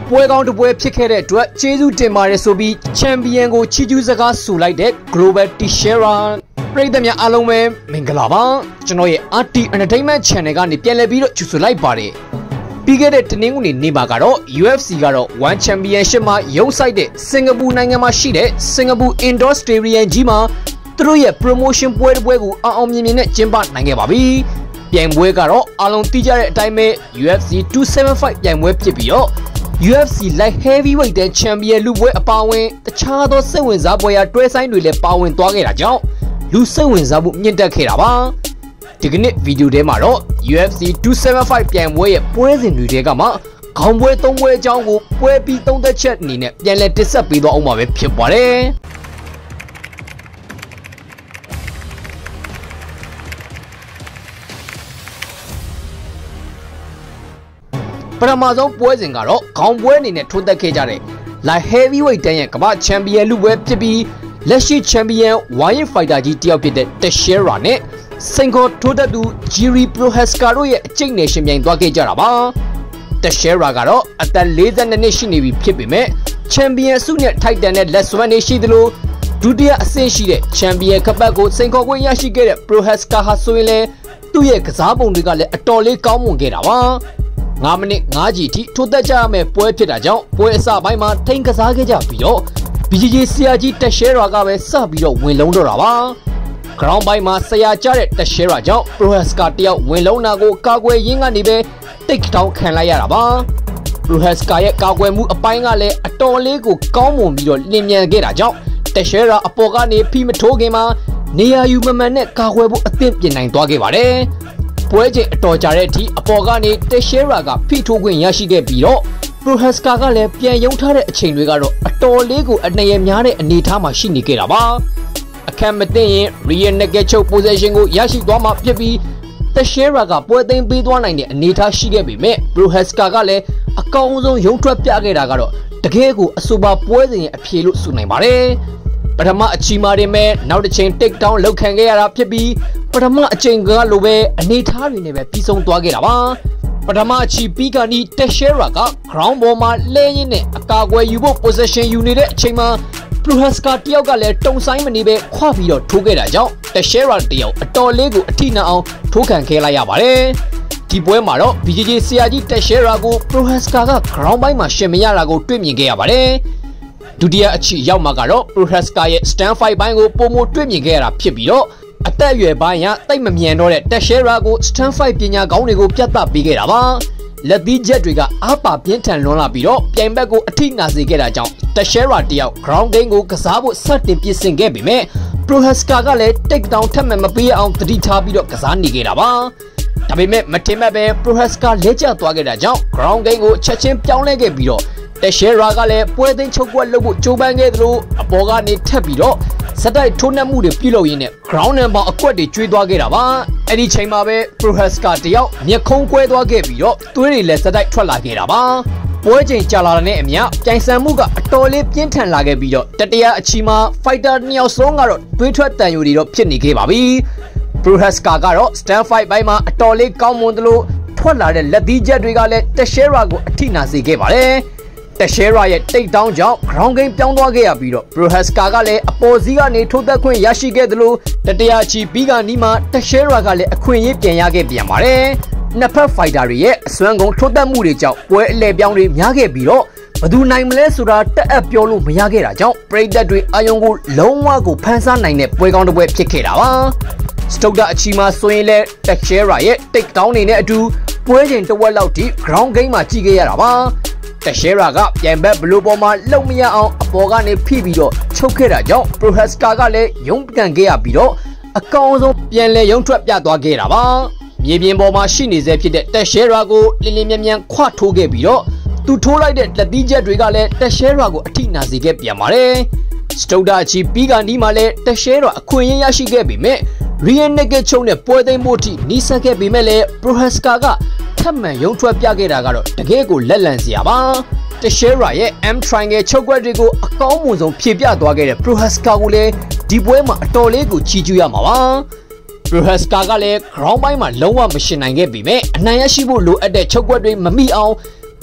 ပွဲကောင်းတစ်ပွဲဖြစ်ခဲ့တဲ့အတွက်ကျေးဇူးတင်ပါတယ်ဆိုပြီးချန်ပီယံကိုချီးကျူးစကားဆိုလိုက်တဲ့ Global Teixeira ပြည်သူများအားလုံးပဲမင်္ဂလာပါကျွန်တော်ရဲ့ RT Entertainment Channel ကနေပြန်လည်ပြီးတော့ကြိုဆိုလိုက်ပါတယ်ပြီးခဲ့တဲ့တနင်္ဂနွေနေ့မှာကတော့ UFC ကတော့ One Championship မှာရုံးဆိုင်တဲ့စင်ကာပူနိုင်ငံမှာရှိတဲ့စင်ကာပူ Indoor Stadium ကြီးမှာသူတို့ရဲ့ promotion ပွဲတစ်ပွဲကိုအောင်မြင်မြင်နဲ့ကျင်းပနိုင်ခဲ့ပါပြီပြိုင်ပွဲကတော့အားလုံးသိကြတဲ့အတိုင်းပဲ UFC 275ပြိုင်ပွဲဖြစ်ပြီးတော့ UFC Light Heavyweight တဲ့ Champion လူပွဲအပါအဝင်တခြားသောစိတ်ဝင်စားပွဲရာတွဲဆိုင်တွေလည်းပါဝင်သွားခဲ့တာကြောင့်လူစိတ်ဝင်စားမှုမြင့်တက်ခဲ့တာပါဒီကနေ့ဗီဒီယိုထဲမှာတော့ UFC 275ပြိုင်ပွဲရဲ့ပွဲစဉ်တွေထဲကမှခေါင်းပွဲ၃ပွဲအကြောင်းကိုပွဲပြီးသုံးသက်ချက်အနေနဲ့ပြန်လည်တင်ဆက်ပေးသွားအောင်ပါပဲဖြစ်ပါတယ်ပထမဆုံးပွဲစဉ်ကတော့ခေါင်းပွဲအနေနဲ့ထိုးသက်ခဲ့ကြတဲ့ Light Heavyweight တန်းရဲ့ကမ္ဘာချန်ပီယံလူပွဲဖြစ်ပြီးလက်ရှိချန်ပီယံ Wire Fighter ကြီးတယောက်ဖြစ်တဲ့ Teixeira နဲ့စင်ကာထိုးသက်သူ Jiri Prohaska တို့ရဲ့အကျိတ်နယ်ရှင်ပြိုင်သွားခဲ့ကြတာပါ Teixeira ကတော့အသက်42နှစ်ရှိနေပြီဖြစ်ပေမဲ့ချန်ပီယံဆုနဲ့ထိုက်တန်တဲ့လက်စွမ်းတွေရှိသလိုဒုတိယအဆင့်ရှိတဲ့ချန်ပီယံခပတ်ကိုစင်ကာခွင့်ရရှိခဲ့တဲ့ Prohaska ဟာဆိုရင်လည်းသူ့ရဲ့ကစားပုံတွေကလည်းအတော်လေးကောင်းမွန်ခဲ့တာပါ9မိနစ်5ကြီးအထိထိုးသက်ကြရမယ့်ပွဲဖြစ်တာကြောင့်ပွဲအစပိုင်းမှာထိန်းကစားခဲ့ကြပြီးတော့ BJJ ဆရာကြီး Teixeira ကပဲစပြီးတော့ဝင်လုံးတော့တာပါ ground ပိုင်းမှာဆရာကျတဲ့ Teixeira ကြောင့် Prohaska တယောက်ဝင်လုံးနာကိုကာကွယ်ရင်းကနေပဲတိတ်တောင်းခံလိုက်ရတာပါ Prohaska ရဲ့ကာကွယ်မှုအပိုင်းကလည်းအတော်လေးကိုကောင်းမွန်ပြီးတော့လင်းမြန်ခဲ့တာကြောင့် Teixeira အပေါ်ကနေဖိမထိုးခင်မှာနေရာယူမမှန်နဲ့ကာကွယ်ဖို့အသင့်ပြင်နိုင်သွားခဲ့ပါတယ်ပွဲချိန်အတော်ကြာတဲ့အထိအပေါ်ကနေ Teixeira ကဖိထိုးခွင့်ရရှိခဲ့ပြီးတော့ Prohaska ကလည်းပြန်ရုံထားတဲ့အချိန်တွေကတော့အတော်လေးကိုအနေရများတဲ့အနေအထားမှာရှိနေခဲ့တာပါအခက်မသိရင် Rear Naked Choke Position ကိုရရှိသွားမှာဖြစ်ပြီး Teixeira ကပွဲသိမ်းပေးသွားနိုင်တဲ့အနေအထားရှိခဲ့ပေမဲ့ Prohaska ကလည်းအကောင်းဆုံးရုံထွက်ပြခဲ့တာကတော့တကယ်ကိုအဆိုပါပွဲစဉ်ရဲ့အဖြေလို့ဆိုနိုင်ပါတယ်ပထမအချီမာတင်မဲ့နောက်တစ်ချိန် take down လောက်ခံခဲ့ရတာဖြစ်ပြီးပထမအချိန်ကလိုပဲအနေထားတွေနဲ့ပဲပြီးဆုံးသွားခဲ့တာပါပထမအချီပြီးကနီး Teixeira က ground ပေါ်မှာလဲရင်းနဲ့အကာအကွယ်ယူဖို့ possession ယူနေတဲ့အချိန်မှာ Prohaska တယောက်ကလည်းတုံဆိုင်မနေပဲခွာပြီးတော့ထိုးခဲ့တာကြောင့် Teixeira တယောက်အတော်လေးကိုအထိနာအောင်ထိုးခံခဲ့လိုက်ရပါတယ်ဒီပွဲမှာတော့ BJJ ဆရာကြီး Teixeira ကို Prohaska က ground ပိုင်းမှာရှင်မရတာကိုတွေ့မြင်ခဲ့ရပါတယ်ဒုတိယအချီရောက်မှာကတော့ Prohaska ရဲ့ stand fight ဘိုင်းကိုပုံမတွေ့မြင်ခဲ့ရတာဖြစ်ပြီးတော့အသက်အရွယ်ပိုင်းရတိတ်မမြန်တော့တဲ့ Teixeira ကို stand fight ပညာကောင်းတွေကိုပြသပေးခဲ့တာပါလက်သီးချက်တွေကအားပါပြင်းထန်လွန်းလာပြီးတော့ပြိုင်ဘက်ကိုအထိနာစေခဲ့တာကြောင့် Teixeira တယောက် ground game ကိုကစားဖို့စတင်ပြင်ဆင်ခဲ့ပေမဲ့ Prohaska ကလည်း take down ထပ်မပေးအောင်တတိထားပြီးတော့ကစားနေခဲ့တာပါဒါပေမဲ့မထင်မှတ်ပဲ Prohaska လဲကျသွားခဲ့တာကြောင့် ground game ကိုချက်ချင်းပြောင်းလဲခဲ့ပြီးတော့Teixeira ကလည်းပွဲသိမ်းချုပ်ကွက်လုပ်ဖို့ကြိုးပမ်းခဲ့သလိုအပေါ်ကနေထပ်ပြီးတော့စက်တိုက်ထိုးနှက်မှုတွေပြုလုပ်ရင်းနဲ့ ground number အကွက်တွေကျွေးသွားခဲ့တာပါအဲ့ဒီချိန်မှာပဲ Prohaska တယောက်မျက်ခုံးကွဲသွားခဲ့ပြီးတော့သွေးတွေလည်းစက်တိုက်ထွက်လာခဲ့တာပါပွဲချိန်ကြာလာတဲ့အမျှပြိုင်ဆိုင်မှုကအတော်လေးပြင်းထန်လာခဲ့ပြီးတော့တတိယအချီမှာ fighter 2ယောက်စလုံးကတော့သွေးထွက်တန်ယိုတွေတော့ဖြစ်နေခဲ့ပါပြီ Prohaska ကတော့ stand fight ဘိုင်းမှာအတော်လေးကောင်းမွန်သလိုထွက်လာတဲ့လက်သီးချက်တွေကလည်း Teixeira ကိုအထိနာစေခဲ့ပါတယ်Teixeira ရဲ့ take down ကြောင့် ground game ပြောင်းသွားခဲ့ရပြီးတော့ Prohaska ကလည်းအပေါ်စီးကနေထိုးသက်ခွင့်ရရှိခဲ့သလိုတတိယချီပြီးကနီးမှာ Teixeira ကလည်းအခွင့်အရေးပြန်ရခဲ့ပြန်ပါတယ်နှစ်ဖက် fighter တွေရဲ့အစွမ်းကုန်ထိုးသက်မှုတွေကြောင့်ပွဲအလဲပြောင်းတွေများခဲ့ပြီးတော့ဘယ်သူနိုင်မလဲဆိုတာတက်အပ်ပြောလို့မရခဲ့တာကြောင့်ပရိသတ်တွေအာယုံကိုလုံးဝကိုဖန်ဆားနိုင်တဲ့ပွဲကောင်းတစ်ပွဲဖြစ်ခဲ့တာပါစတုတ်တာအချီမှာဆိုရင်လည်း Teixeira ရဲ့ take down တွေနဲ့အတူပွဲချိန်တစ်ဝက်လောက်ထိ ground game မှာကြီးခဲ့ရတာပါTeixeira ကပြိုင်ဘက်ဘလိုပေါ်မှာလုံမရအောင်အပေါ်ကနေဖိပြီးတော့ချုပ်ခဲ့တာကြောင့် Prohaska ကလည်းရုံးကန်ခဲ့ရပြီးတော့အကောင်ဆုံးပြန်လဲရုံးထွက်ပြသွားခဲ့တာပါမြေပြင်ပေါ်မှာရှိနေစေဖြစ်တဲ့ Teixeira ကိုလင်းလင်းမြန်မြန်ခွထိုးခဲ့ပြီးတော့သူထိုးလိုက်တဲ့လက်သီးချက်တွေကလည်း Teixeira ကိုအထိနာစေခဲ့ပြန်ပါတယ်စတုတ်တာချီပြီးကနီးမှာလည်း Teixeira အခွင့်အရေးရရှိခဲ့ပေမဲ့ Rear Naked Choke နဲ့ပွဲသိမ်းဖို့ထိနီးစပ်ခဲ့ပေမဲ့လည်း Prohaska ကထပ်မံရုံထွက်ပြခဲ့တာကတော့တကယ်ကိုလက်လန့်စရာပါ Teixeira ရဲ့ M triangle ချုပ်ကွက်တွေကိုအကောင်းမွန်ဆုံးဖြည့်ပြသွားခဲ့တဲ့ Prohaska ကိုလည်းဒီပွဲမှာအတော်လေးကိုချီးကျူးရမှာပါ Prohaska ကလည်း ground ပိုင်းမှာလုံးဝမရှင်နိုင်ခဲ့ပေမဲ့အနိုင်ရရှိဖို့လိုအပ်တဲ့ချုပ်ကွက်တွေမမိအောင်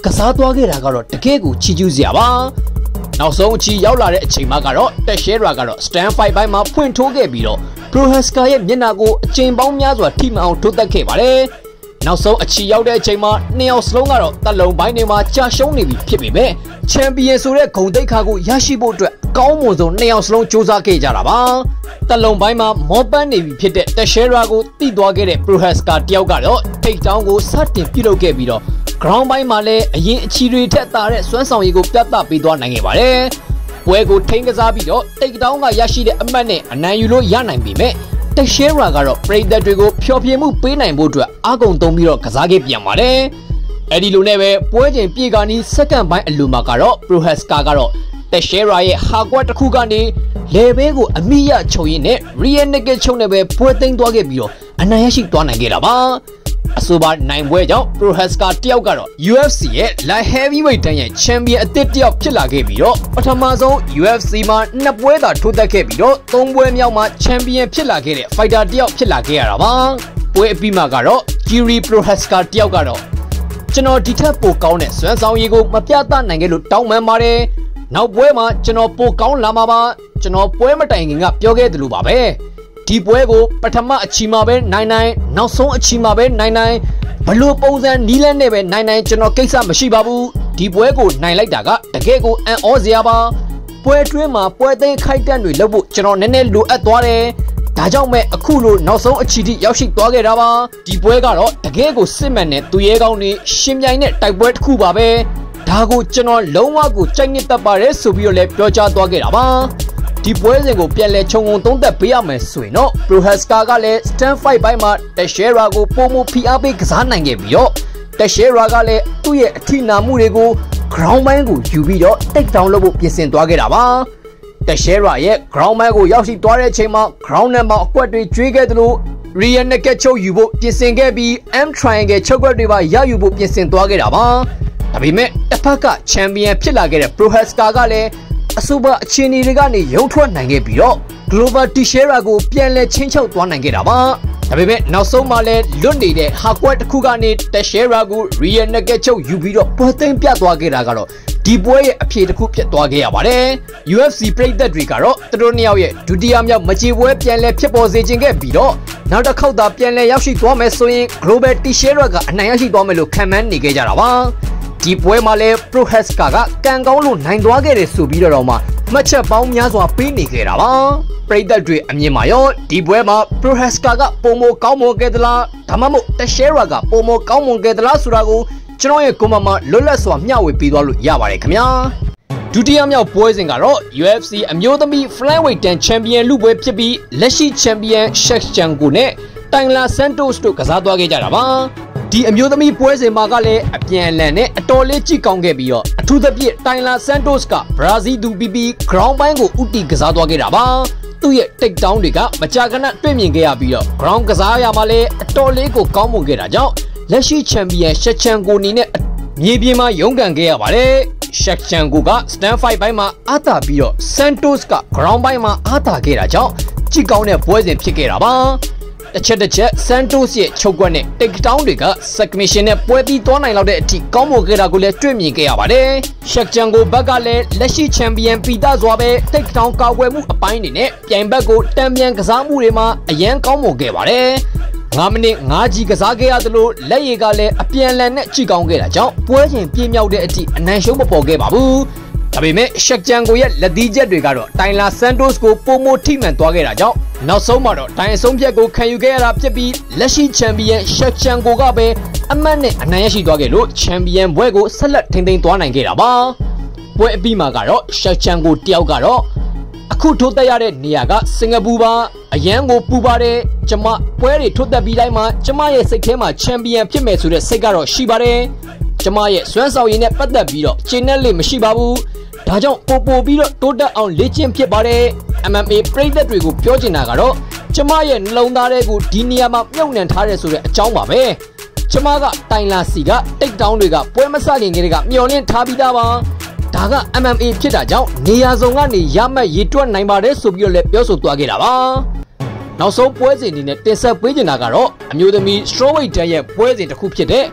ကစားသွားခဲ့တာကတော့တကယ်ကိုချီးကျူးစရာပါနောက်ဆုံးအချီရောက်လာတဲ့အချိန်မှာကတော့ Teixeira ကတော့ stand fight ဘိုင်းမှာဖွင့်ထိုးခဲ့ပြီးတော့ Prohaska ရဲ့မျက်နှာကိုအချိန်ပေါင်းများစွာထိမှန်အောင်ထိုးတက်ခဲ့ပါတယ်နောက်ဆုံးအချီရောက်တဲ့အချိန်မှာနှစ်ယောက်စလုံးကတော့တက်လုံးပိုင်းတွေမှာကြာရှုံးနေပြီဖြစ်ပေမဲ့ချန်ပီယံဆိုတဲ့ဂုဏ်သိက္ခာကိုရရှိဖို့အတွက်အကောင်းမွန်ဆုံးနှစ်ယောက်စလုံးစူးစမ်းခဲ့ကြတာပါတက်လုံးပိုင်းမှာမောပန်းနေပြီဖြစ်တဲ့ Teixeira ကိုတိသွားခဲ့တဲ့ Prohaska တယောက်ကတော့ထိတ်တောင်းကိုစတင်ပြုလုပ်ခဲ့ပြီးတော့ ground ပိုင်းမှာလည်းအရင်အချီတွေထက်သာတဲ့စွမ်းဆောင်ရည်ကိုပြသပေးသွားနိုင်ခဲ့ပါတယ်ပွဲကိုထိန်းကစားပြီးတော့တိတ်တောင်းကရရှိတဲ့အမှတ်နဲ့အနိုင်ယူလို့ရနိုင်ပေမဲ့Teixeira ကတော့ပရိသတ်တွေကိုဖျော်ဖြေမှုပေးနိုင်ဖို့အတွက်အားကုန်သုံးပြီးတော့ကစားခဲ့ပြန်ပါတယ်။အဲဒီလိုနဲ့ပဲပွဲချိန်ပြေကနီးစက္ကန့်ပိုင်းအလိုမှာကတော့ Prohaska ကတော့ Teixeira ရဲ့ဟာကွက်တစ်ခုကနေလေဘေးကိုအမိရချုပ်ရင်းနဲ့ rear naked ချုပ်နဲ့ပဲပွဲသိမ်းသွားခဲ့ပြီးတော့အနိုင်ရရှိသွားနိုင်ခဲ့တာပါ။အဆိုပါနိုင်ပွဲကြောင့် Prohaska တယောက်ကတော့ UFC ရဲ့ light heavyweight တန်းရဲ့ champion အသစ်တယောက်ဖြစ်လာခဲ့ပြီးတော့ပထမဆုံး UFC မှာ2ပွဲသာထိုးသက်ခဲ့ပြီးတော့3ပွဲမြောက်မှာ champion ဖြစ်လာခဲ့တဲ့ fighter တယောက်ဖြစ်လာခဲ့ရတာပါပွဲအပြီးမှာကတော့ Prohaska တယောက်ကတော့ကျွန်တော်ဒီထက်ပိုကောင်းတဲ့စွမ်းဆောင်ရည်ကိုမပြသနိုင်ခဲ့လို့တောင်းပန်ပါတယ်နောက်ပွဲမှာကျွန်တော်ပိုကောင်းလာမှာပါကျွန်တော်ပွဲမတိုင်ခင်ကပြောခဲ့တယ်လို့ပါပဲဒီပွဲကိုပထမအချီမှာပဲနိုင်နောက်ဆုံးအချီမှာပဲနိုင်ဘလို့ပုံစံနီးလန်းနဲ့ပဲနိုင်ကျွန်တော်ကိစ္စမရှိပါဘူးဒီပွဲကိုနိုင်လိုက်တာကတကယ်ကိုအံ့ဩစရာပါပွဲတွင်းမှာပွဲသိမ်းခိုက်တန့်တွေလုပ်ဖို့ကျွန်တော်နည်းနည်းလိုအပ်သွားတယ်ဒါကြောင့်မဲ့အခုလိုနောက်ဆုံးအချီထိရောက်ရှိသွားခဲ့တာပါဒီပွဲကတော့တကယ်ကိုစစ်မှန်တဲ့သူရဲကောင်းတွေရှင်ပြိုင်တဲ့တိုက်ပွဲတစ်ခုပါပဲဒါကိုကျွန်တော်လုံးဝကိုကြိုက်နှစ်သက်ပါတယ်ဆိုပြီးတော့လည်းပြောကြားသွားခဲ့တာပါဒီပွဲစဉ်ကိုပြန်လဲခြုံငုံသုံးသက်ပေးရမယ်ဆိုရင်တော့ Prohaska ကလည်း stand fight ဘိုင်းမှာ Teixeira ကိုပုံမဖိအားပေးကစားနိုင်ခဲ့ပြီးတော့ Teixeira ကလည်းသူ့ရဲ့အထိနာမှုတွေကို ground ဘိုင်းကိုယူပြီးတော့ take down လုပ်ဖို့ပြင်ဆင်သွားခဲ့တာပါ Teixeira ရဲ့ ground ဘိုင်းကိုရောက်ရှိသွားတဲ့အချိန်မှာ ground နဲ့မှာအကွက်တွေကျွေးခဲ့သလို rear naked ချုပ်ယူဖို့ပြင်ဆင်ခဲ့ပြီး M triangle ချုပ်ကွက်တွေပါရယူဖို့ပြင်ဆင်သွားခဲ့တာပါဒါပေမဲ့တစ်ဖက်က champion ဖြစ်လာခဲ့တဲ့ Prohaska ကလည်းအဆိုပါအခြေအနေတွေကနေရုံထွက်နိုင်ခဲ့ပြီးတော့ Global Teixeira ကိုပြန်လဲချင်းချောက်သွားနိုင်ခဲ့တာပါဒါပေမဲ့နောက်ဆုံးမှလည်းလွတ်နေတဲ့ဟာကွက်တစ်ခုကနေ Teixeira ကို rear naked ချုပ်ယူပြီးတော့ပွဲသိမ်းပြသွားခဲ့တာကတော့ဒီပွဲရဲ့အဖြေတစ်ခုဖြစ်သွားခဲ့ရပါတယ် UFC ပရိသတ်တွေကတော့သူတို့နှစ်ယောက်ရဲ့ဒုတိယမြောက်မကြေပွဲပြန်လဲဖြစ်ပေါ်စေခြင်းခဲ့ပြီးတော့နောက်တစ်ခေါက်သာပြန်လဲရောက်ရှိသွားမယ်ဆိုရင် Global Teixeira ကအနိုင်ရရှိသွားမယ်လို့ခန့်မှန်းနေခဲ့ကြတာပါဒီပွဲမှာလည်း Prohaska ကကံကောင်းလို့နိုင်သွားခဲ့တယ်ဆိုပြီးတော့မှမှတ်ချက်ပေါင်းများစွာပေးနေခဲ့တာပါပရိသတ်တွေအမြင်မှာရောဒီပွဲမှာ Prohaska ကပုံမကောင်းမွန်ခဲ့သလားဒါမှမဟုတ် Teixeira ကပုံမကောင်းမွန်ခဲ့သလားဆိုတာကိုကျွန်တော်ရဲ့ comment မှာလွတ်လပ်စွာမျှဝေပေးသွားလို့ရပါတယ်ခင်ဗျာဒုတိယမြောက်ပွဲစဉ်ကတော့ UFC အမျိုးသမီး flyweight တန်း champion လူပွဲဖြစ်ပြီးလက်ရှိ champion Shevchenko နဲ့ Tayla Santos တို့ကစားသွားခဲ့ကြတာပါဒီအမျိုးသမီးပွဲစဉ်မှာကလည်းအပြန်အလှန်နဲ့အတော်လေးကြည့်ကောင်းခဲ့ပြီးတော့အထူးသဖြင့် Tayla Santos က Brazil သူပြီး ground ပိုင်းကိုဥတီကစားသွားခဲ့တာပါသူ့ရဲ့ take down တွေကမကြာခဏတွေ့မြင်ခဲ့ရပြီးတော့ ground ကစားရမှာလည်းအတော်လေးကိုကောင်းမွန်ခဲ့တာကြောင့်လက်ရှိ champion Shevchenko အနေနဲ့မြေပြင်မှာရုန်းကန်ခဲ့ရပါတယ် Shevchenko က stand fight ဘိုင်းမှာအားသာပြီးတော့ Santos က ground ဘိုင်းမှာအားသာခဲ့တာကြောင့်ကြည့်ကောင်းတဲ့ပွဲစဉ်ဖြစ်ခဲ့တာပါတစ်ချက် Santos ရဲ့ချုပ်ကွက်နဲ့ take down တွေက submission နဲ့ပွဲပြီးသွားနိုင်လောက်တဲ့အထိကောင်းမွန်ခဲ့တာကိုလည်းတွေ့မြင်ခဲ့ရပါတယ်။ Shevchenko ဘက်ကလည်းလက်ရှိ champion ပီတာစွာပဲ take down ကာကွယ်မှုအပိုင်းတွေနဲ့ပြိုင်ဘက်ကိုတံပြန်ကစားမှုတွေမှာအရန်ကောင်းမွန်ခဲ့ပါတယ်။9မိနစ်5ကြီးကစားခဲ့ရသလိုလက်ရည်ကလည်းအပြန်အလှန်နဲ့ကြည့်ကောင်းခဲ့တာကြောင့်ပွဲချိန်ပြည့်မြောက်တဲ့အထိအနိုင်ရှုံးမပေါ်ခဲ့ပါဘူး။ဒါပေမဲ့ Shevchenko ရဲ့လက်သီးချက်တွေကတော့ Tayla Santos ကိုပုံမထိမှန်သွားခဲ့တာကြောင့်နောက်ဆုံးမှာတော့တိုင်အဆုံးဖြတ်ကိုခံယူခဲ့ရတာဖြစ်ပြီးလက်ရှိ champion Shevchenko ကပဲအမှတ်နဲ့အနိုင်ရရှိသွားခဲ့လို့ champion ဘွဲကိုဆက်လက်ထိန်းသိမ်းသွားနိုင်ခဲ့တာပါ။ပွဲအပြီးမှာကတော့ Shevchenko တယောက်ကတော့အခုထိုးသက်ရတဲ့နေရာကစင်ကာပူပါအရန်ကိုပူပါတယ်ကျမပွဲတွေထိုးသက်ပြီးတိုင်းမှာကျမရဲ့စိတ်ထဲမှာ champion ဖြစ်မယ်ဆိုတဲ့စိတ်ကတော့ရှိပါတယ်ကျမရဲ့စွမ်းဆောင်ရည်နဲ့ပတ်သက်ပြီးတော့ချိန်နဲ့လေးမရှိပါဘူးဒါကြောင့်ပို့ပြီးတော့တိုးတက်အောင်လေ့ကျင့်ဖြစ်ပါတယ် MMA ပရိသတ်တွေကိုပြောချင်တာကတော့ကျမရဲ့နှလုံးသားတွေကိုဒီနေရာမှာမြုပ်နှံထားတယ်ဆိုတဲ့အကြောင်းပါပဲကျမကတိုင်လာစီကတိတ်တောင်းတွေကပွဲမစခင်ကလေးကမျောလင့်ထားပြီးသားပါဒါက MMA ဖြစ်တာကြောင့်နေရာစုံကနေရမှတ်ရည်တွက်နိုင်ပါတယ်ဆိုပြီးတော့လည်းပြောဆိုသွားခဲ့တာပါနောက်ဆုံးပွဲစဉ်အနေနဲ့တင်ဆက်ပေးချင်တာကတော့အမျိုးသမီး strawweight တန်းရဲ့ပွဲစဉ်တစ်ခုဖြစ်တဲ့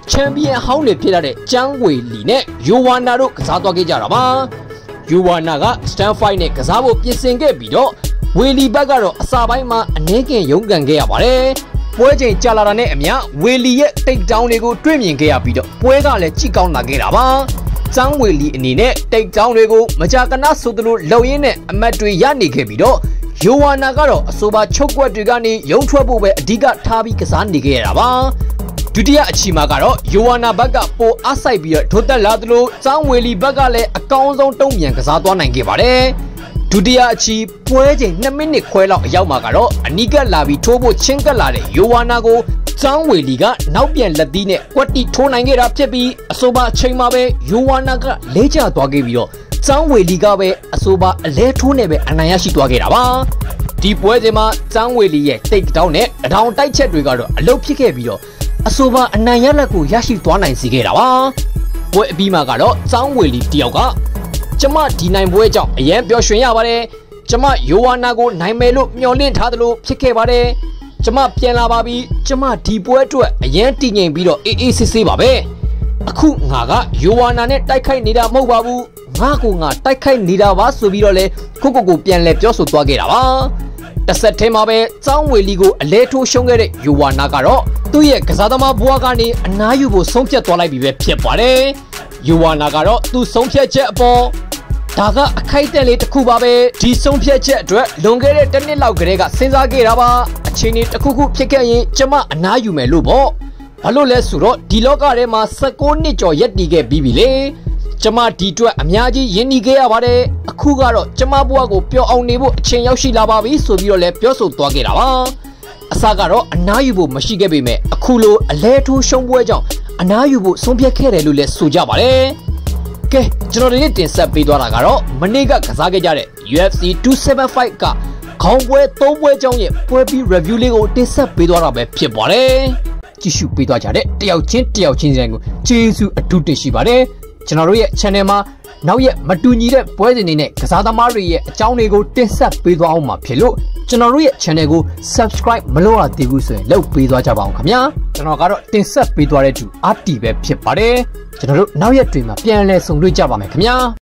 ချန်ပီယံဟောင်းတွေဖြစ်လာတဲ့ကျန်းဝေလီနဲ့ယိုဝါနာတို့ကစားသွားခဲ့ကြတာပါယိုဝါနာကစတန်ဖိုက်နဲ့ကစားဖို့ပြင်ဆင်ခဲ့ပြီးတော့ဝေလီဘက်ကတော့အစာပိုင်းမှာအနည်းငယ်ရုန်းကန်ခဲ့ရပါတယ်ပွဲချိန်ကြာလာတာနဲ့အမျှဝေလီရဲ့တိတ်တောင်းတွေကိုတွေ့မြင်ခဲ့ရပြီးတော့ပွဲကလည်းကြိတ်ကောင်းလာခဲ့တာပါကျန်းဝေလီအနေနဲ့တိတ်တောင်းတွေကိုမကြာခဏဆိုသလိုလုံရင်းနဲ့အမတ်တွေရနေခဲ့ပြီးတော့ယိုဝါနာကတော့အဆိုပါချုပ်ကွက်တွေကနေရုံထွက်ဖို့ပဲအဓိကထားပြီးကစားနေခဲ့ရတာပါဒုတိယအချီမှာကတော့ယိုဝါနာဘက်ကပိုအားစိုက်ပြီးတော့ထိုးတက်လာသလိုကျန်းဝေလီဘက်ကလည်းအကောင်းဆုံးတုံ့ပြန်ကစားသွားနိုင်ခဲ့ပါတယ်ဒုတိယအချီပွဲချိန်2မိနစ်ခွဲလောက်အရောက်မှာကတော့အနီးကပ်လာပြီးထိုးဖို့ချင်းကပ်လာတဲ့ယိုဝါနာကိုကျန်းဝေလီကနောက်ပြန်လက်သီးနဲ့ကွက်တီထိုးနိုင်ခဲ့တာဖြစ်ပြီးအဆိုပါအချိန်မှာပဲယိုဝါနာကလဲကျသွားခဲ့ပြီးတော့ကျန်းဝေလီကပဲအဆိုပါအလဲထိုးနဲ့ပဲအနိုင်ရရှိသွားခဲ့တာပါဒီပွဲစဉ်မှာကျန်းဝေလီရဲ့တိတ်တောင်းနဲ့အထောင်တိုက်ချက်တွေကတော့အလုပ်ဖြစ်ခဲ့ပြီးတော့အဆိုပါအနိုင်ရလက်ကိုရရှိသွားနိုင်စေခဲ့တာပါပွဲအပြီးမှာကတော့ကျန်းဝေလီတယောက်ကကျမဒီနိုင်ပွဲကြောင့်အရန်ပျော်ရွှင်ရပါတယ်ကျမယိုဝါနာကိုနိုင်မယ်လို့မျှော်လင့်ထားသလိုဖြစ်ခဲ့ပါတယ်ကျမပြန်လာပါပြီကျမဒီပွဲအတွက်အရန်တည်ငြိမ်ပြီးတော့အေးဆေးဆေးပါပဲအခုငါကယိုဝါနာနဲ့တိုက်ခိုက်နေတာမဟုတ်ပါဘူးငါတိုက်ခိုက်နေတာပါဆိုပြီးတော့လဲခုကိုပြန်လဲပြောဆိုသွားခဲ့တာပါတစ်ဆက်ထဲမှာပဲចောင်းဝေလီကိုအလဲထိုးရှုံးခဲ့တဲ့ယိုဝါနာကတော့သူ့ရဲ့ကစားသမားဘွားကနေအနားယူဖို့ဆုံးဖြတ်သွားလိုက်ပြီပဲဖြစ်ပါတယ်ယိုဝါနာကတော့သူ့ဆုံးဖြတ်ချက်အပေါ်ဒါကအခိုက်အတန့်လေးတစ်ခုပါပဲဒီဆုံးဖြတ်ချက်အတွက်လွန်ခဲ့တဲ့တစ်နှစ်လောက်ကတည်းကစဉ်းစားခဲ့တာပါအချိန်ကြီးတစ်ခုခုဖြစ်ခဲ့ရင်ကျမအနားယူမယ်လို့ပေါ့ဘာလို့လဲဆိုတော့ဒီလောကထဲမှာ16နှစ်ကျော်ရက်တည်ခဲ့ပြီးပြီလေကျမဒီအတွက်အများကြီးယဉ်နီခဲ့ရပါတယ်အခုကတော့ကျမဘဝကိုပျော်အောင်နေဖို့အချိန်ရောက်ရှိလာပါပြီဆိုပြီးတော့လည်းပြောဆိုသွားခဲ့တာပါအစကတော့အနားယူဖို့မရှိခဲ့ပေမဲ့အခုလိုအလဲထိုးရှုံးပွဲကြောင့်အနားယူဖို့ဆုံးဖြတ်ခဲ့တယ်လို့လည်းဆိုကြပါတယ်ကဲကျွန်တော်တို့တင်ဆက်ပေးသွားတာကတော့မနေ့ကကစားခဲ့ကြတဲ့ UFC 275ကခေါင်းပွဲ3ပွဲကြောင်းရဲ့ပွဲပြီး review လေးကိုတင်ဆက်ပေးသွားတာပဲဖြစ်ပါတယ်ကြည့်ရှုပေးသွားကြတဲ့တယောက်ချင်းစီတိုင်းကိုကျေးဇူးအထူးတင်ရှိပါတယ်ကျွန်တော်တို့ရဲ့ channel မှာနောက်ရက်မတူညီတဲ့ပွဲစဉ်တွေနဲ့ကစားသမားတွေရဲ့အကြောင်းတွေကိုတင်ဆက်ပေးသွားအောင်မှာဖြစ်လို့ကျွန်တော်တို့ရဲ့ channel ကို subscribe မလုပ်ရသေးဘူးဆိုရင်လုပ်ပေးသွားကြပါအောင်ခင်ဗျာကျွန်တော်ကတော့တင်ဆက်ပေးသွားတဲ့သူအာတီပဲဖြစ်ပါတယ်ကျွန်တော်တို့နောက်ရက်တွေမှာပြန်လည်ဆုံတွေ့ကြပါမယ်ခင်ဗျာ